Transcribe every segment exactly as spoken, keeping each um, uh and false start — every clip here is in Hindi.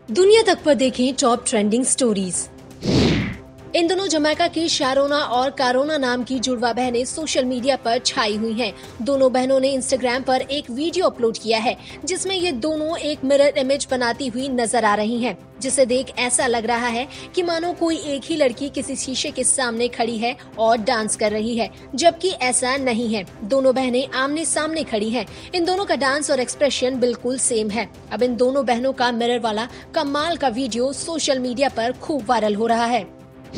दुनिया तक पर देखें टॉप ट्रेंडिंग स्टोरीज। इन दोनों जमैका की शारोना और कारोना नाम की जुड़वा बहनें सोशल मीडिया पर छाई हुई हैं। दोनों बहनों ने इंस्टाग्राम पर एक वीडियो अपलोड किया है जिसमें ये दोनों एक मिरर इमेज बनाती हुई नजर आ रही हैं, जिसे देख ऐसा लग रहा है कि मानो कोई एक ही लड़की किसी शीशे के सामने खड़ी है और डांस कर रही है, जबकि ऐसा नहीं है। दोनों बहनें आमने सामने खड़ी हैं। इन दोनों का डांस और एक्सप्रेशन बिल्कुल सेम है। अब इन दोनों बहनों का मिरर वाला कमाल का वीडियो सोशल मीडिया पर खूब वायरल हो रहा है।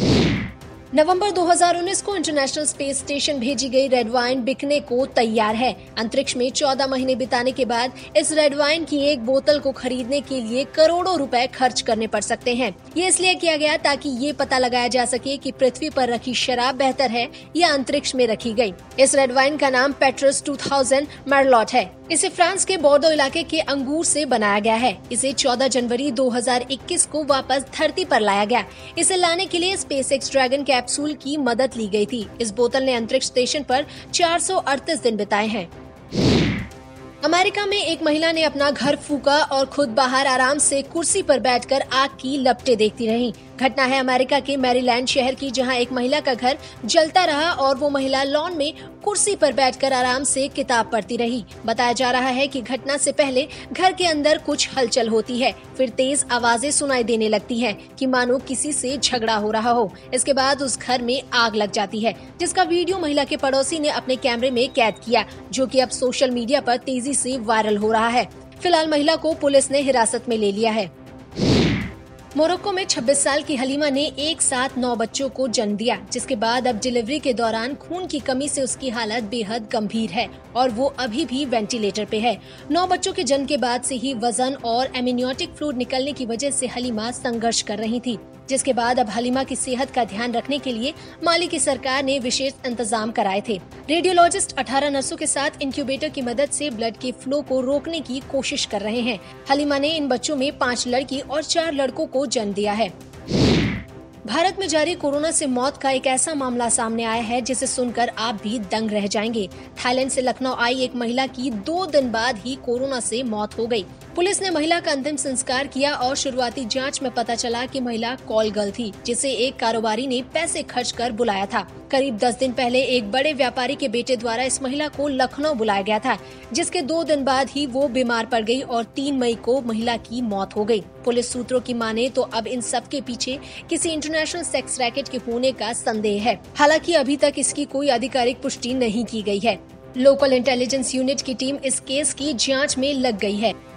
नवंबर दो हज़ार उन्नीस को इंटरनेशनल स्पेस स्टेशन भेजी गई रेड वाइन बिकने को तैयार है। अंतरिक्ष में चौदह महीने बिताने के बाद इस रेड वाइन की एक बोतल को खरीदने के लिए करोड़ों रुपए खर्च करने पड़ सकते हैं। ये इसलिए किया गया ताकि ये पता लगाया जा सके कि पृथ्वी पर रखी शराब बेहतर है या अंतरिक्ष में रखी गई। इस रेड वाइन का नाम पेट्रस दो हज़ार मैरलॉट है। इसे फ्रांस के बोर्डो इलाके के अंगूर से बनाया गया है। इसे चौदह जनवरी दो हज़ार इक्कीस को वापस धरती पर लाया गया। इसे लाने के लिए स्पेसएक्स ड्रैगन कैप्सूल की मदद ली गई थी। इस बोतल ने अंतरिक्ष स्टेशन पर चार सौ अड़तीस दिन बिताए हैं। अमेरिका में एक महिला ने अपना घर फूका और खुद बाहर आराम से कुर्सी पर बैठकर आग की लपटें देखती रही। घटना है अमेरिका के मैरीलैंड शहर की, जहां एक महिला का घर जलता रहा और वो महिला लॉन में कुर्सी पर बैठकर आराम से किताब पढ़ती रही। बताया जा रहा है कि घटना से पहले घर के अंदर कुछ हलचल होती है, फिर तेज आवाजें सुनाई देने लगती हैं कि मानो किसी से झगड़ा हो रहा हो। इसके बाद उस घर में आग लग जाती है, जिसका वीडियो महिला के पड़ोसी ने अपने कैमरे में कैद किया, जो कि अब सोशल मीडिया पर तेजी से वायरल हो रहा है। फिलहाल महिला को पुलिस ने हिरासत में ले लिया है। मोरक्को में छब्बीस साल की हलीमा ने एक साथ नौ बच्चों को जन्म दिया, जिसके बाद अब डिलीवरी के दौरान खून की कमी से उसकी हालत बेहद गंभीर है और वो अभी भी वेंटिलेटर पे है। नौ बच्चों के जन्म के बाद से ही वजन और एमनियोटिक फ्लूइड निकलने की वजह से हलीमा संघर्ष कर रही थी, जिसके बाद अब हलीमा की सेहत का ध्यान रखने के लिए माली की सरकार ने विशेष इंतजाम कराए थे। रेडियोलॉजिस्ट अठारह नर्सों के साथ इंक्यूबेटर की मदद से ब्लड के फ्लो को रोकने की कोशिश कर रहे हैं। हलीमा ने इन बच्चों में पाँच लड़की और चार लड़कों को जन्म दिया है। भारत में जारी कोरोना से मौत का एक ऐसा मामला सामने आया है जिसे सुनकर आप भी दंग रह जाएंगे। थाईलैंड से लखनऊ आई एक महिला की दो दिन बाद ही कोरोना से मौत हो गई। पुलिस ने महिला का अंतिम संस्कार किया और शुरुआती जांच में पता चला कि महिला कॉल गर्ल थी, जिसे एक कारोबारी ने पैसे खर्च कर बुलाया था। करीब दस दिन पहले एक बड़े व्यापारी के बेटे द्वारा इस महिला को लखनऊ बुलाया गया था, जिसके दो दिन बाद ही वो बीमार पड़ गई और तीन मई को महिला की मौत हो गई। पुलिस सूत्रों की माने तो अब इन सब के पीछे किसी इंटरनेशनल सेक्स रैकेट के होने का संदेह है। हालांकि अभी तक इसकी कोई आधिकारिक पुष्टि नहीं की गई है। लोकल इंटेलिजेंस यूनिट की टीम इस केस की जांच में लग गई है।